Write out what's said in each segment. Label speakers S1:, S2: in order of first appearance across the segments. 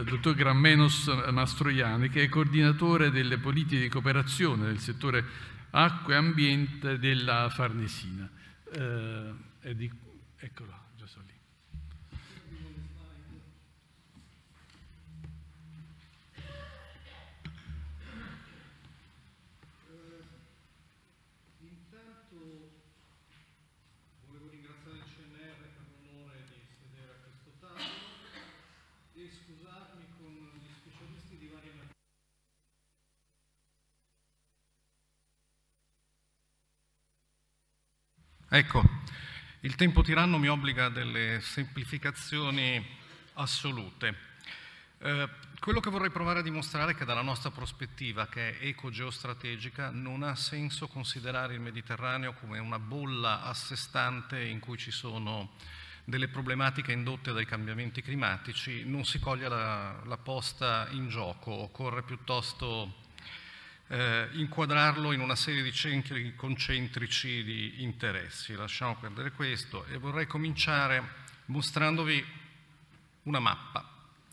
S1: dottor Gramenos Mastroianni, che è coordinatore delle politiche di cooperazione del settore acqua e ambiente della Farnesina. Eccolo, già sono lì.
S2: Ecco, il tempo tiranno mi obbliga a delle semplificazioni assolute. Quello che vorrei provare a dimostrare è che dalla nostra prospettiva, che è ecogeostrategica, non ha senso considerare il Mediterraneo come una bolla a sé stante in cui ci sono delle problematiche indotte dai cambiamenti climatici, non si coglie la posta in gioco, occorre piuttosto inquadrarlo in una serie di centri concentrici di interessi. Lasciamo perdere questo e vorrei cominciare mostrandovi una mappa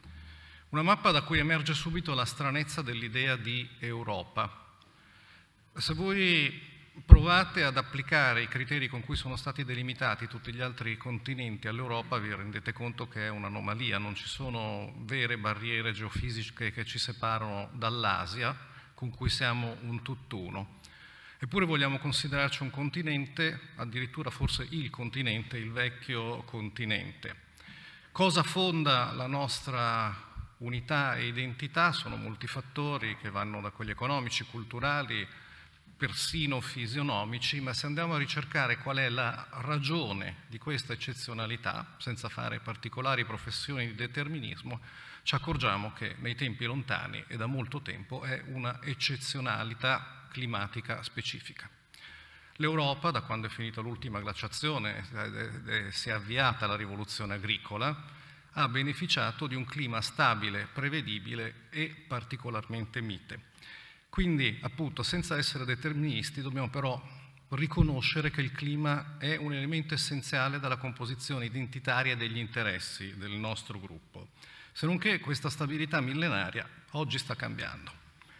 S2: da cui emerge subito la stranezza dell'idea di Europa. Se voi provate ad applicare i criteri con cui sono stati delimitati tutti gli altri continenti all'Europa, vi rendete conto che è un'anomalia, non ci sono vere barriere geofisiche che ci separano dall'Asia, con cui siamo un tutt'uno. Eppure vogliamo considerarci un continente, addirittura forse il continente, il vecchio continente. Cosa fonda la nostra unità e identità? Sono molti fattori che vanno da quelli economici, culturali, persino fisionomici, ma se andiamo a ricercare qual è la ragione di questa eccezionalità, senza fare particolari professioni di determinismo, ci accorgiamo che nei tempi lontani e da molto tempo è una eccezionalità climatica specifica. L'Europa, da quando è finita l'ultima glaciazione e si è avviata la rivoluzione agricola, ha beneficiato di un clima stabile, prevedibile e particolarmente mite. Quindi, appunto, senza essere deterministi, dobbiamo però riconoscere che il clima è un elemento essenziale della composizione identitaria degli interessi del nostro gruppo. Se non che questa stabilità millenaria oggi sta cambiando.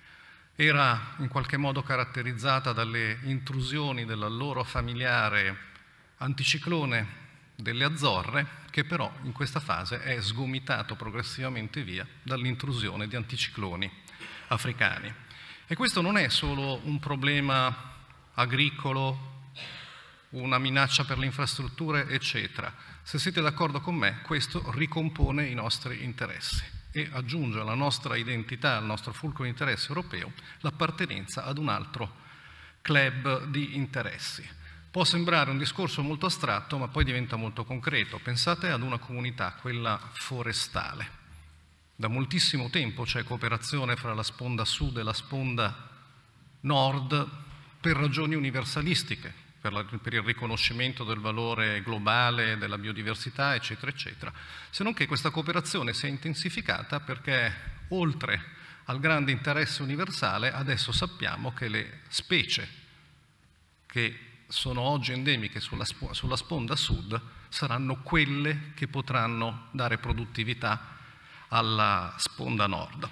S2: Era in qualche modo caratterizzata dalle intrusioni dell'allora familiare anticiclone delle Azzorre, che però in questa fase è sgomitato progressivamente via dall'intrusione di anticicloni africani. E questo non è solo un problema agricolo, una minaccia per le infrastrutture, eccetera. Se siete d'accordo con me, questo ricompone i nostri interessi e aggiunge alla nostra identità, al nostro fulcro di interesse europeo, l'appartenenza ad un altro club di interessi. Può sembrare un discorso molto astratto, ma poi diventa molto concreto. Pensate ad una comunità, quella forestale. Da moltissimo tempo c'è cooperazione fra la sponda sud e la sponda nord per ragioni universalistiche, per il riconoscimento del valore globale della biodiversità, eccetera, eccetera. Se non che questa cooperazione si è intensificata perché, oltre al grande interesse universale, adesso sappiamo che le specie che sono oggi endemiche sulla sponda sud saranno quelle che potranno dare produttività alla sponda nord.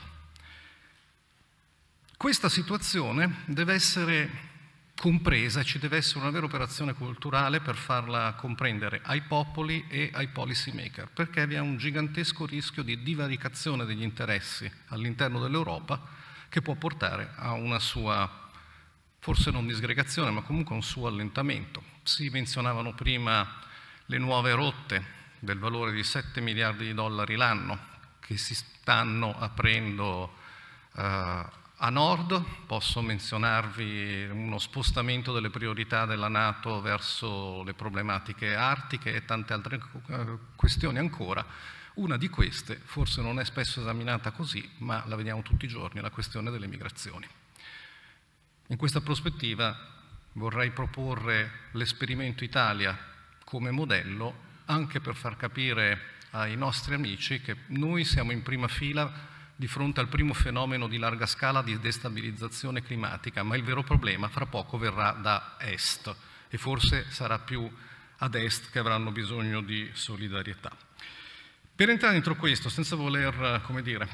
S2: Questa situazione deve essere compresa e ci deve essere una vera operazione culturale per farla comprendere ai popoli e ai policy maker, perché vi è un gigantesco rischio di divaricazione degli interessi all'interno dell'Europa che può portare a una sua, forse non disgregazione, ma comunque un suo allentamento. Si menzionavano prima le nuove rotte del valore di 7 miliardi di dollari l'anno che si stanno aprendo a nord. Posso menzionarvi uno spostamento delle priorità della NATO verso le problematiche artiche e tante altre questioni ancora. Una di queste, forse non è spesso esaminata così, ma la vediamo tutti i giorni, la questione delle migrazioni. In questa prospettiva vorrei proporre l'esperimento Italia come modello, anche per far capire ai nostri amici che noi siamo in prima fila di fronte al primo fenomeno di larga scala di destabilizzazione climatica, ma il vero problema fra poco verrà da est e forse sarà più ad est che avranno bisogno di solidarietà. Per entrare dentro questo, senza voler, come dire,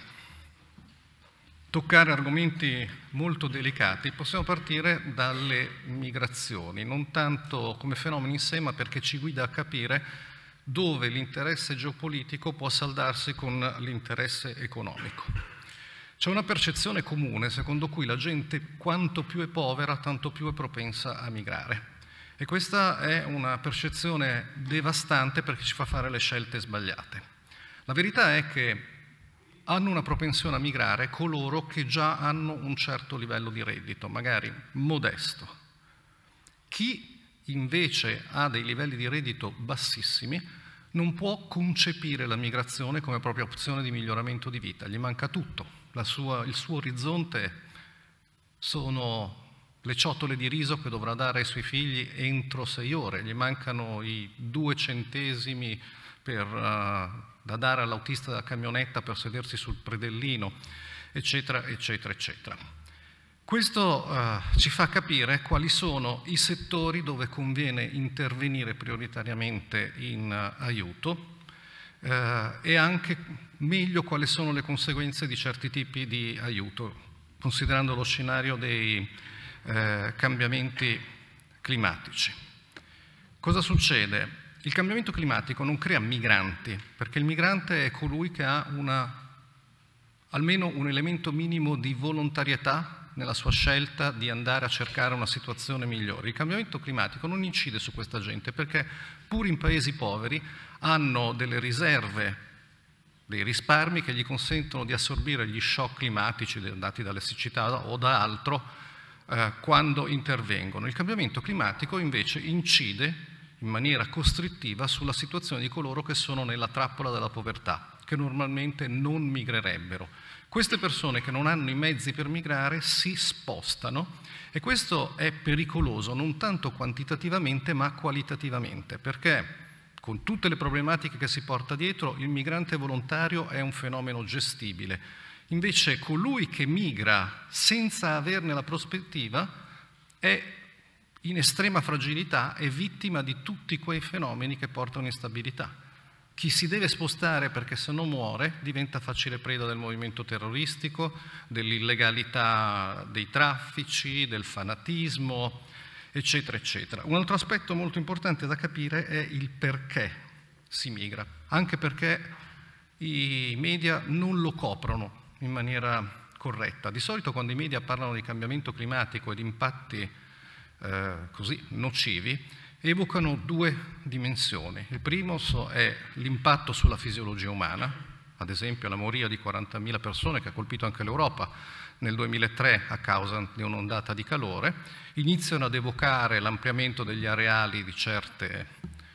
S2: toccare argomenti molto delicati, possiamo partire dalle migrazioni, non tanto come fenomeni in sé, ma perché ci guida a capire dove l'interesse geopolitico può saldarsi con l'interesse economico. C'è una percezione comune secondo cui la gente quanto più è povera, tanto più è propensa a migrare. E questa è una percezione devastante perché ci fa fare le scelte sbagliate. La verità è che hanno una propensione a migrare coloro che già hanno un certo livello di reddito, magari modesto. Chi invece ha dei livelli di reddito bassissimi non può concepire la migrazione come propria opzione di miglioramento di vita, gli manca tutto. Il suo orizzonte sono le ciotole di riso che dovrà dare ai suoi figli entro 6 ore, gli mancano i 2 centesimi da dare all'autista della camionetta per sedersi sul predellino, eccetera, eccetera, eccetera. Questo ci fa capire quali sono i settori dove conviene intervenire prioritariamente in aiuto e anche meglio quali sono le conseguenze di certi tipi di aiuto, considerando lo scenario dei cambiamenti climatici. Cosa succede? Il cambiamento climatico non crea migranti, perché il migrante è colui che ha almeno un elemento minimo di volontarietà nella sua scelta di andare a cercare una situazione migliore. Il cambiamento climatico non incide su questa gente, perché pur in paesi poveri hanno delle riserve, dei risparmi che gli consentono di assorbire gli shock climatici dati dalle siccità o da altro quando intervengono. Il cambiamento climatico invece incide in maniera costrittiva sulla situazione di coloro che sono nella trappola della povertà, che normalmente non migrerebbero. Queste persone che non hanno i mezzi per migrare si spostano e questo è pericoloso non tanto quantitativamente ma qualitativamente, perché con tutte le problematiche che si porta dietro il migrante volontario è un fenomeno gestibile. Invece colui che migra senza averne la prospettiva è in estrema fragilità è vittima di tutti quei fenomeni che portano instabilità. Chi si deve spostare perché se no muore diventa facile preda del movimento terroristico, dell'illegalità dei traffici, del fanatismo, eccetera, eccetera. Un altro aspetto molto importante da capire è il perché si migra, anche perché i media non lo coprono in maniera corretta. Di solito quando i media parlano di cambiamento climatico e di impatti così nocivi, evocano 2 dimensioni. Il primo è l'impatto sulla fisiologia umana, ad esempio la moria di 40.000 persone che ha colpito anche l'Europa nel 2003 a causa di un'ondata di calore. Iniziano ad evocare l'ampliamento degli areali di certe,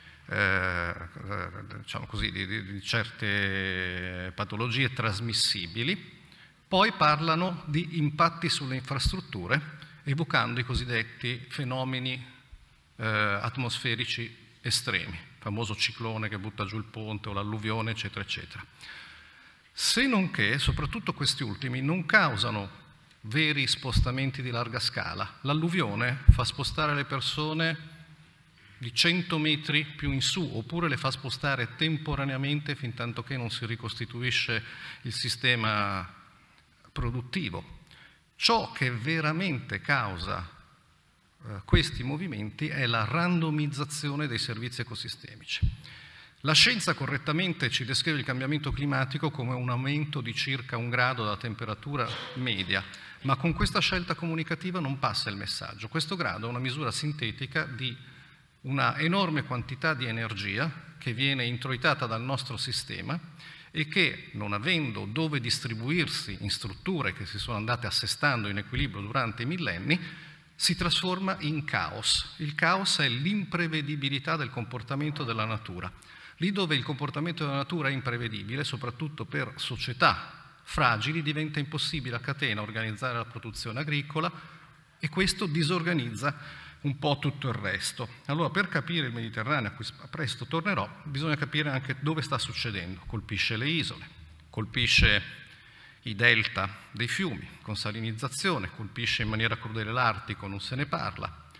S2: diciamo così, di certe patologie trasmissibili. Poi parlano di impatti sulle infrastrutture, evocando i cosiddetti fenomeni atmosferici estremi, il famoso ciclone che butta giù il ponte o l'alluvione, eccetera, eccetera. Se non che, soprattutto questi ultimi, non causano veri spostamenti di larga scala. L'alluvione fa spostare le persone di 100 metri più in su, oppure le fa spostare temporaneamente fin tanto che non si ricostituisce il sistema produttivo. Ciò che veramente causa questi movimenti è la randomizzazione dei servizi ecosistemici. La scienza correttamente ci descrive il cambiamento climatico come un aumento di circa 1 grado della temperatura media, ma con questa scelta comunicativa non passa il messaggio. Questo grado è una misura sintetica di una enorme quantità di energia che viene introitata dal nostro sistema e che, non avendo dove distribuirsi in strutture che si sono andate assestando in equilibrio durante i millenni, si trasforma in caos. Il caos è l'imprevedibilità del comportamento della natura. Lì dove il comportamento della natura è imprevedibile, soprattutto per società fragili, diventa impossibile a catena organizzare la produzione agricola e questo disorganizza un po' tutto il resto. Allora, per capire il Mediterraneo, a cui presto tornerò, bisogna capire anche dove sta succedendo. Colpisce le isole, colpisce i delta dei fiumi con salinizzazione, colpisce in maniera crudele l'Artico, non se ne parla.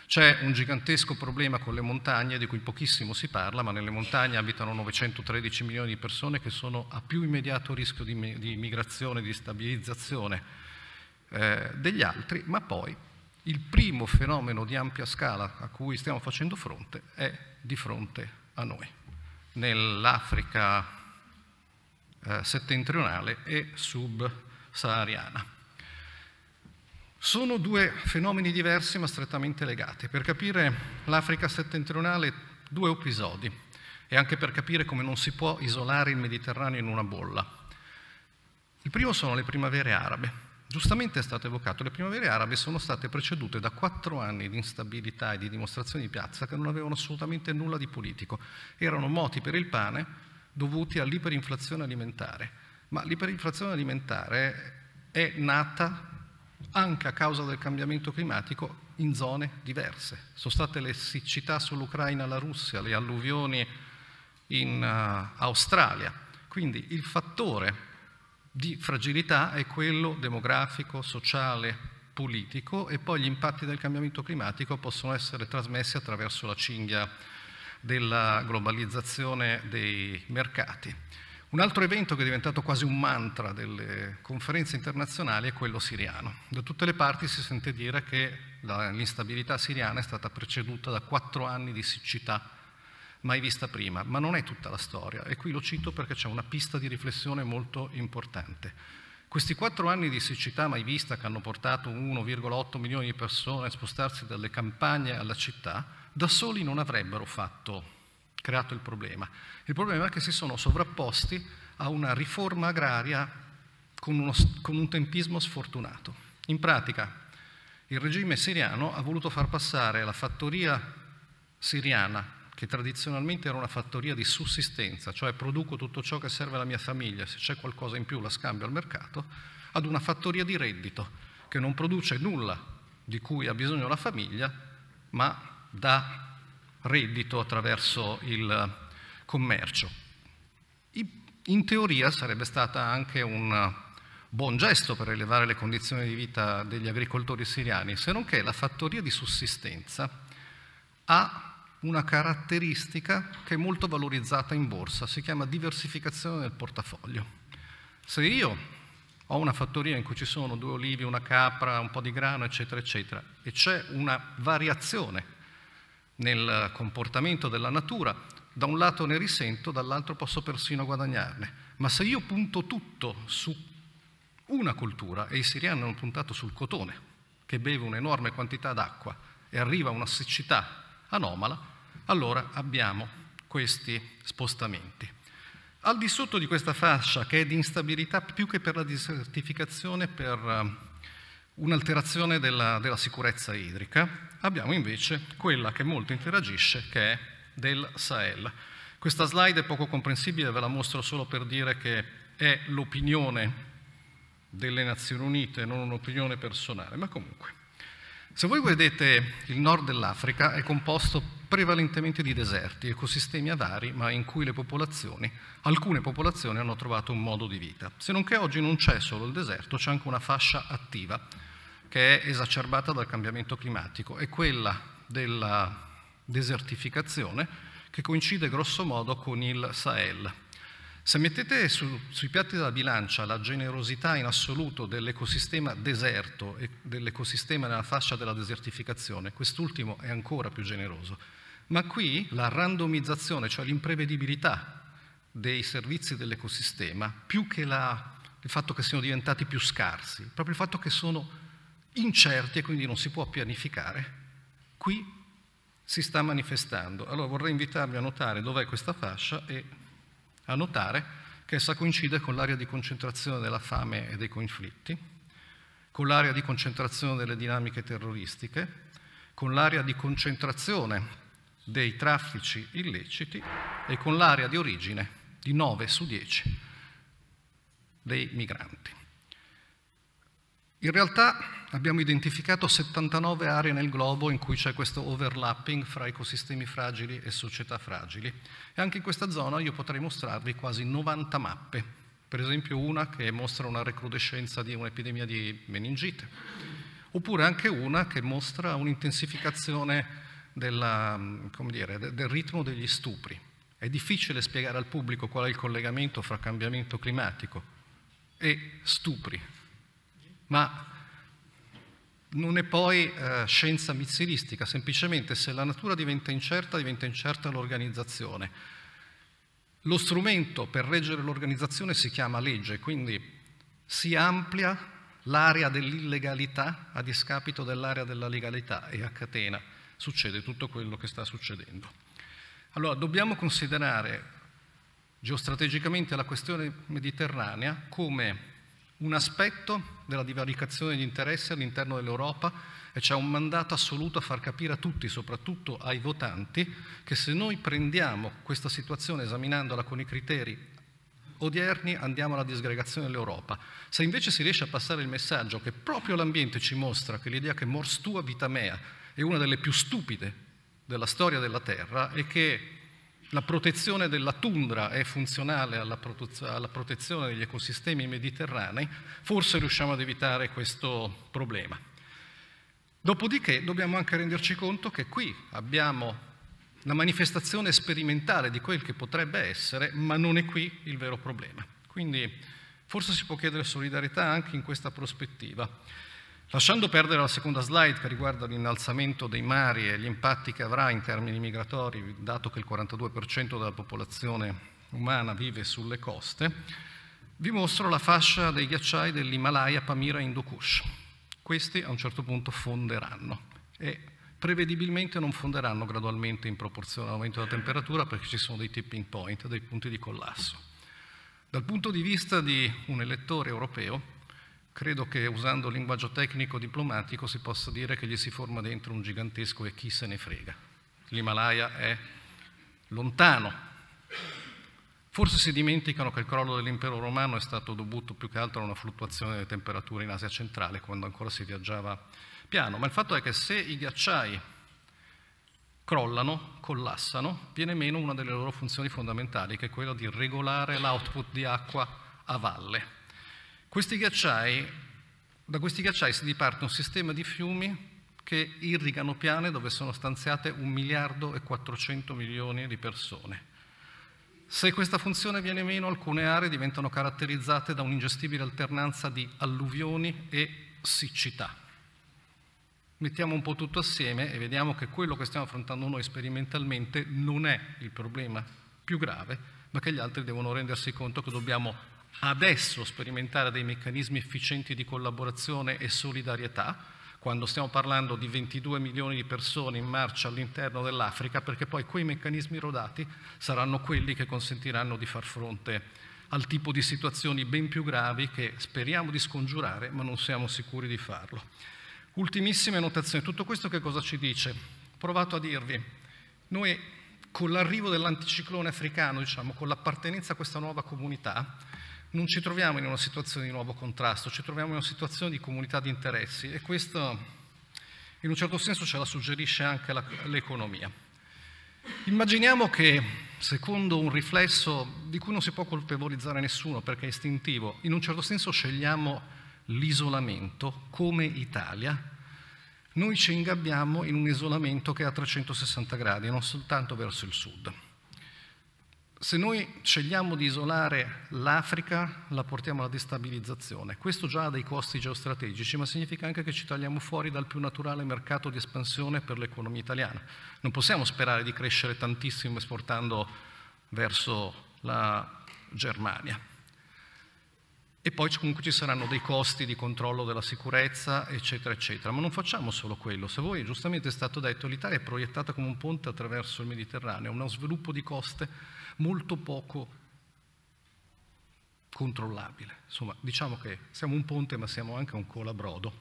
S2: C'è un gigantesco problema con le montagne di cui pochissimo si parla, ma nelle montagne abitano 913 milioni di persone che sono a più immediato rischio di migrazione, di stabilizzazione degli altri, ma poi il primo fenomeno di ampia scala a cui stiamo facendo fronte è di fronte a noi, nell'Africa settentrionale e subsahariana. Sono due fenomeni diversi ma strettamente legati. Per capire l'Africa settentrionale, due episodi, e anche per capire come non si può isolare il Mediterraneo in una bolla. Il primo sono le primavere arabe. Giustamente è stato evocato, le primavere arabe sono state precedute da 4 anni di instabilità e di dimostrazioni di piazza che non avevano assolutamente nulla di politico. Erano moti per il pane dovuti all'iperinflazione alimentare. Ma l'iperinflazione alimentare è nata anche a causa del cambiamento climatico in zone diverse. Sono state le siccità sull'Ucraina e la Russia, le alluvioni in Australia. Quindi il fattore di fragilità è quello demografico, sociale, politico, e poi gli impatti del cambiamento climatico possono essere trasmessi attraverso la cinghia della globalizzazione dei mercati. Un altro evento che è diventato quasi un mantra delle conferenze internazionali è quello siriano. Da tutte le parti si sente dire che l'instabilità siriana è stata preceduta da 4 anni di siccità mai vista prima, ma non è tutta la storia, e qui lo cito perché c'è una pista di riflessione molto importante. Questi 4 anni di siccità mai vista, che hanno portato 1,8 milioni di persone a spostarsi dalle campagne alla città, da soli non avrebbero creato il problema. Il problema è che si sono sovrapposti a una riforma agraria con un tempismo sfortunato. In pratica, il regime siriano ha voluto far passare la fattoria siriana, che tradizionalmente era una fattoria di sussistenza, cioè produco tutto ciò che serve alla mia famiglia, se c'è qualcosa in più la scambio al mercato, ad una fattoria di reddito, che non produce nulla di cui ha bisogno la famiglia, ma dà reddito attraverso il commercio. In teoria sarebbe stata anche un buon gesto per elevare le condizioni di vita degli agricoltori siriani, se non che la fattoria di sussistenza ha una caratteristica che è molto valorizzata in borsa, si chiama diversificazione del portafoglio. Se io ho una fattoria in cui ci sono 2 olivi, una capra, un po' di grano, eccetera, eccetera, e c'è una variazione nel comportamento della natura, da un lato ne risento, dall'altro posso persino guadagnarne. Ma se io punto tutto su una coltura, e i siriani hanno puntato sul cotone, che beve un'enorme quantità d'acqua e arriva a una siccità anomala, allora abbiamo questi spostamenti. Al di sotto di questa fascia, che è di instabilità più che per la desertificazione, per un'alterazione della sicurezza idrica, abbiamo invece quella che molto interagisce, che è del Sahel. Questa slide è poco comprensibile, ve la mostro solo per dire che è l'opinione delle Nazioni Unite, non un'opinione personale, ma comunque. Se voi vedete il nord dell'Africa è composto prevalentemente di deserti, ecosistemi avari, ma in cui alcune popolazioni hanno trovato un modo di vita. Se non che oggi non c'è solo il deserto, c'è anche una fascia attiva che è esacerbata dal cambiamento climatico, è quella della desertificazione, che coincide grosso modo con il Sahel. Se mettete sui piatti della bilancia la generosità in assoluto dell'ecosistema deserto e dell'ecosistema nella fascia della desertificazione, quest'ultimo è ancora più generoso. Ma qui la randomizzazione, cioè l'imprevedibilità dei servizi dell'ecosistema, più che il fatto che siano diventati più scarsi, proprio il fatto che sono incerti e quindi non si può pianificare, qui si sta manifestando. Allora vorrei invitarvi a notare dov'è questa fascia e a notare che essa coincide con l'area di concentrazione della fame e dei conflitti, con l'area di concentrazione delle dinamiche terroristiche, con l'area di concentrazione dei traffici illeciti e con l'area di origine di 9 su 10 dei migranti. In realtà abbiamo identificato 79 aree nel globo in cui c'è questo overlapping fra ecosistemi fragili e società fragili, e anche in questa zona io potrei mostrarvi quasi 90 mappe, per esempio una che mostra una recrudescenza di un'epidemia di meningite, oppure anche una che mostra un'intensificazione del ritmo degli stupri. È difficile spiegare al pubblico qual è il collegamento fra cambiamento climatico e stupri, ma non è poi scienza mizzilistica, semplicemente se la natura diventa incerta l'organizzazione. Lo strumento per reggere l'organizzazione si chiama legge, quindi si amplia l'area dell'illegalità a discapito dell'area della legalità e a catena succede tutto quello che sta succedendo. Allora dobbiamo considerare geostrategicamente la questione mediterranea come un aspetto della divaricazione degli interessi all'interno dell'Europa e c'è un mandato assoluto a far capire a tutti, soprattutto ai votanti, che se noi prendiamo questa situazione esaminandola con i criteri odierni andiamo alla disgregazione dell'Europa. Se invece si riesce a passare il messaggio che proprio l'ambiente ci mostra che l'idea che mors tua vita mea è una delle più stupide della storia della Terra e che la protezione della tundra è funzionale alla protezione degli ecosistemi mediterranei, forse riusciamo ad evitare questo problema. Dopodiché dobbiamo anche renderci conto che qui abbiamo la manifestazione sperimentale di quel che potrebbe essere, ma non è qui il vero problema. Quindi forse si può chiedere solidarietà anche in questa prospettiva. Lasciando perdere la seconda slide che riguarda l'innalzamento dei mari e gli impatti che avrà in termini migratori, dato che il 42% della popolazione umana vive sulle coste, vi mostro la fascia dei ghiacciai dell'Himalaya, Pamira e Hindu Kush. Questi a un certo punto fonderanno e prevedibilmente non fonderanno gradualmente in proporzione all'aumento della temperatura perché ci sono dei tipping point, dei punti di collasso. Dal punto di vista di un elettore europeo, credo che usando il linguaggio tecnico-diplomatico si possa dire che gli si forma dentro un gigantesco e chi se ne frega. L'Himalaya è lontano. Forse si dimenticano che il crollo dell'impero romano è stato dovuto più che altro a una fluttuazione delle temperature in Asia centrale, quando ancora si viaggiava piano. Ma il fatto è che se i ghiacciai crollano, collassano, viene meno una delle loro funzioni fondamentali, che è quella di regolare l'output di acqua a valle. Da questi ghiacciai si diparte un sistema di fiumi che irrigano piane dove sono stanziate 1.400 milioni di persone. Se questa funzione viene meno, alcune aree diventano caratterizzate da un'ingestibile alternanza di alluvioni e siccità. Mettiamo un po' tutto assieme e vediamo che quello che stiamo affrontando noi sperimentalmente non è il problema più grave, ma che gli altri devono rendersi conto che dobbiamo adesso sperimentare dei meccanismi efficienti di collaborazione e solidarietà, quando stiamo parlando di 22 milioni di persone in marcia all'interno dell'Africa, perché poi quei meccanismi rodati saranno quelli che consentiranno di far fronte al tipo di situazioni ben più gravi che speriamo di scongiurare, ma non siamo sicuri di farlo. Ultimissime notazioni. Tutto questo che cosa ci dice? Ho provato a dirvi, noi con l'arrivo dell'anticiclone africano, diciamo, con l'appartenenza a questa nuova comunità, non ci troviamo in una situazione di nuovo contrasto, ci troviamo in una situazione di comunità di interessi e questo in un certo senso ce la suggerisce anche l'economia. Immaginiamo che, secondo un riflesso di cui non si può colpevolizzare nessuno perché è istintivo, in un certo senso scegliamo l'isolamento come Italia, noi ci ingabbiamo in un isolamento che è a 360 gradi, non soltanto verso il sud. Se noi scegliamo di isolare l'Africa, la portiamo alla destabilizzazione. Questo già ha dei costi geostrategici, ma significa anche che ci tagliamo fuori dal più naturale mercato di espansione per l'economia italiana. Non possiamo sperare di crescere tantissimo esportando verso la Germania. E poi comunque ci saranno dei costi di controllo della sicurezza, eccetera, eccetera. Ma non facciamo solo quello. Se voi, giustamente è stato detto, l'Italia è proiettata come un ponte attraverso il Mediterraneo, uno sviluppo di coste molto poco controllabile. Insomma, diciamo che siamo un ponte, ma siamo anche un colabrodo.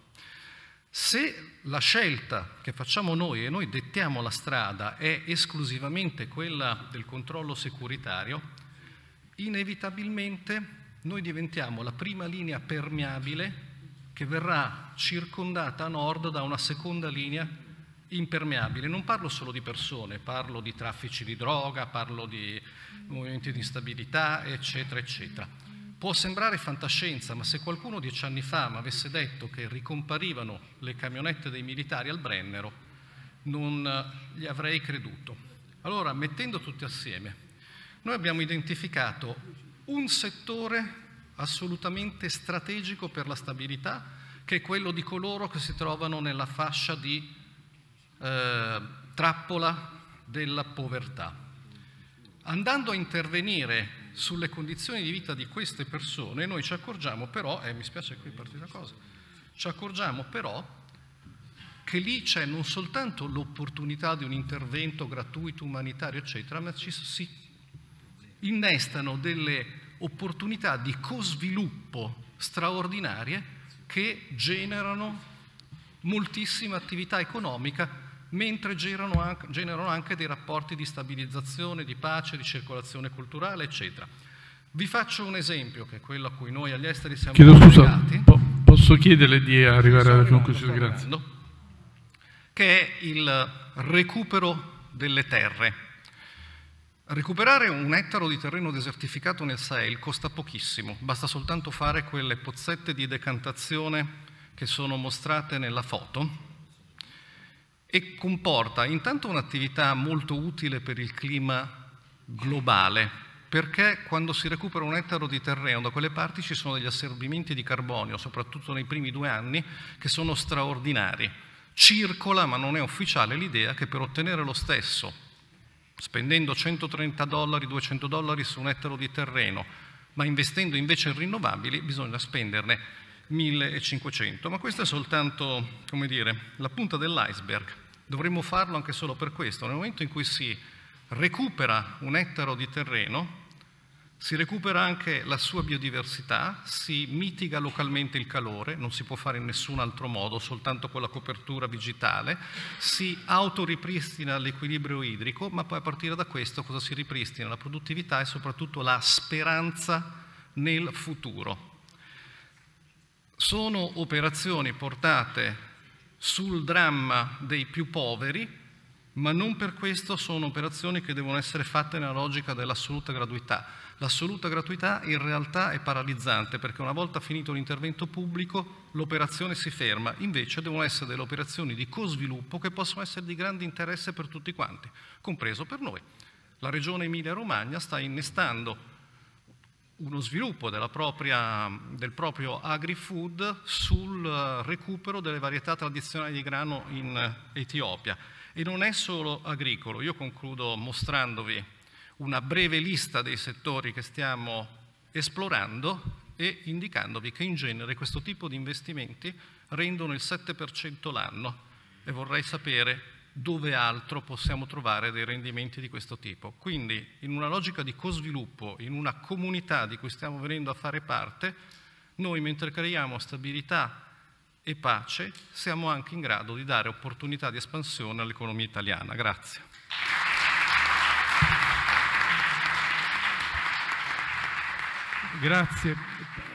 S2: Se la scelta che facciamo noi, e noi dettiamo la strada, è esclusivamente quella del controllo securitario, inevitabilmente noi diventiamo la prima linea permeabile che verrà circondata a nord da una seconda linea impermeabile. Non parlo solo di persone, parlo di traffici di droga, parlo di movimenti di instabilità, eccetera, eccetera. Può sembrare fantascienza, ma se qualcuno 10 anni fa mi avesse detto che ricomparivano le camionette dei militari al Brennero, non gli avrei creduto. Allora, mettendo tutti assieme, noi abbiamo identificato un settore assolutamente strategico per la stabilità, che è quello di coloro che si trovano nella fascia di trappola della povertà. Andando a intervenire sulle condizioni di vita di queste persone, noi ci accorgiamo però, mi spiace qui partire una cosa, ci accorgiamo però che lì c'è non soltanto l'opportunità di un intervento gratuito, umanitario, eccetera, ma si innestano delle opportunità di co-sviluppo straordinarie che generano moltissima attività economica, mentre generano anche dei rapporti di stabilizzazione, di pace, di circolazione culturale, eccetera. Vi faccio un esempio, che è quello a cui noi agli esteri siamo collegati.
S1: Posso chiederle di arrivare alla conclusione? Grazie.
S2: Che è il recupero delle terre. Recuperare un ettaro di terreno desertificato nel Sahel costa pochissimo, basta soltanto fare quelle pozzette di decantazione che sono mostrate nella foto, e comporta intanto un'attività molto utile per il clima globale, perché quando si recupera un ettaro di terreno da quelle parti ci sono degli assorbimenti di carbonio, soprattutto nei primi 2 anni, che sono straordinari. Circola, ma non è ufficiale, l'idea che per ottenere lo stesso, spendendo $130, $200 su un ettaro di terreno, ma investendo invece in rinnovabili, bisogna spenderne 1.500, ma questa è soltanto, come dire, la punta dell'iceberg. Dovremmo farlo anche solo per questo. Nel momento in cui si recupera un ettaro di terreno, si recupera anche la sua biodiversità, si mitiga localmente il calore, non si può fare in nessun altro modo, soltanto con la copertura vegetale, si autoripristina l'equilibrio idrico, ma poi a partire da questo cosa si ripristina? La produttività e soprattutto la speranza nel futuro. Sono operazioni portate sul dramma dei più poveri, ma non per questo sono operazioni che devono essere fatte nella logica dell'assoluta gratuità. L'assoluta gratuità in realtà è paralizzante, perché una volta finito l'intervento pubblico l'operazione si ferma, invece devono essere delle operazioni di co-sviluppo che possono essere di grande interesse per tutti quanti, compreso per noi. La Regione Emilia-Romagna sta innestando uno sviluppo del proprio agri-food sul recupero delle varietà tradizionali di grano in Etiopia. E non è solo agricolo. Io concludo mostrandovi una breve lista dei settori che stiamo esplorando e indicandovi che in genere questo tipo di investimenti rendono il 7% l'anno, e vorrei sapere dove altro possiamo trovare dei rendimenti di questo tipo. Quindi, in una logica di co-sviluppo, in una comunità di cui stiamo venendo a fare parte, noi mentre creiamo stabilità e pace siamo anche in grado di dare opportunità di espansione all'economia italiana. Grazie.
S1: Grazie.